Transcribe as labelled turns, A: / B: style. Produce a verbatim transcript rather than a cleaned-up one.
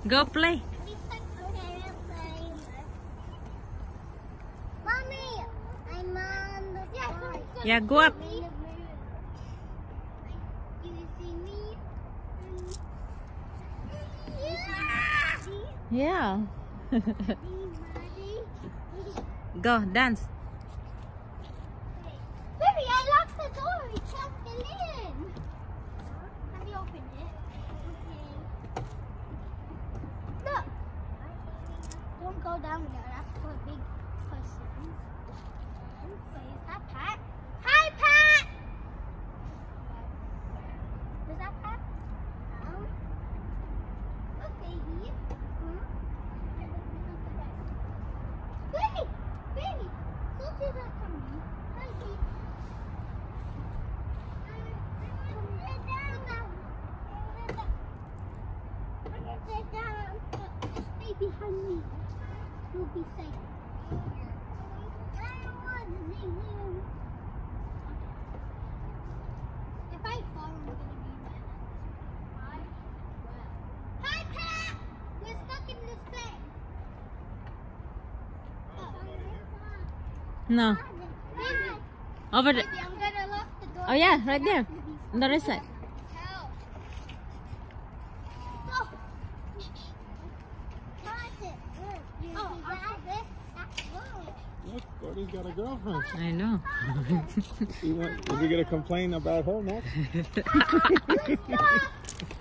A: Go play.
B: Mommy, I'm on the slide.
A: Yeah, go up.
B: Do you see me?
A: Yeah. Go dance.
B: Baby, I locked the door. We can't get in. Have you opened it? Okay. Look. Don't go down there. That's for big persons. Is that Pat? Hi, Pat. Is that Pat? No. Look, baby. Huh? Baby, baby. Soldiers are coming. Hi, baby. Stay behind me. You'll be safe. If I fall, I'm gonna be mad. Hi, Pat. We're stuck in this thing.
A: No.
B: Baby,
A: Over there.
B: baby, I'm gonna lock the door.
A: Oh yeah, right there. On the right side.
B: Help. Oh. Got it. Oh, that's it. That's good.
C: Look, Gordy's got a girlfriend.
A: I know.
C: You want, is he gonna complain about her next?
B: Stop.